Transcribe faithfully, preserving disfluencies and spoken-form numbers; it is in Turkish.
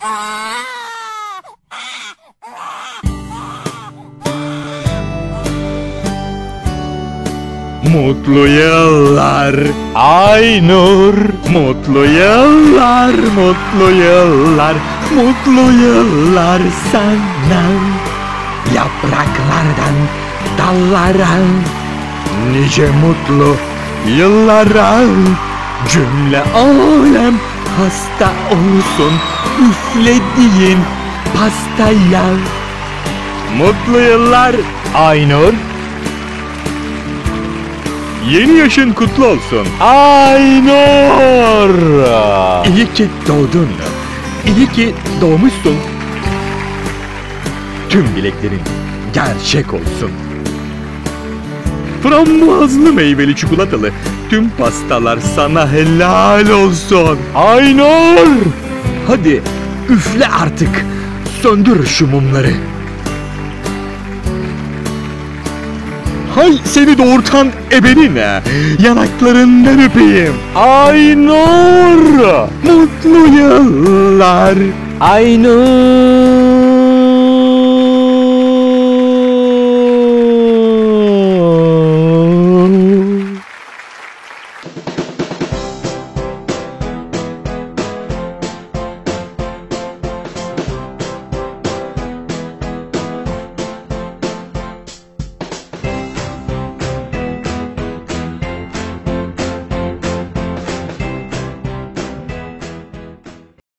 Mutlu yıllar Aynur, mutlu yıllar, mutlu yıllar, mutlu yıllar sana. Yapraklardan dallara, nice mutlu yıllara. Cümle alem hasta olsun üflediğin pastaya. Mutlu yıllar Aynur. Yeni yaşın kutlu olsun Aynur. İyi ki doğdun. İyi ki doğmuşsun. Tüm dileklerin gerçek olsun. Frambuazlı meyveli çikolatalı tüm pastalar sana helal olsun Aynur. Hadi üfle artık. Söndür şu mumları. Hay seni doğurtan ebenine, yanaklarından öpeyim Aynur. Mutlu yıllar Aynur.